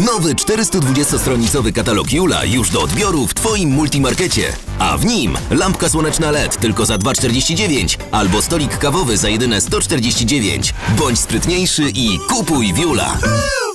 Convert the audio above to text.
Nowy 420-stronicowy katalog Jula już do odbioru w Twoim multimarkecie. A w nim lampka słoneczna LED tylko za 2,49 albo stolik kawowy za jedyne 149. Bądź sprytniejszy i kupuj w Jula.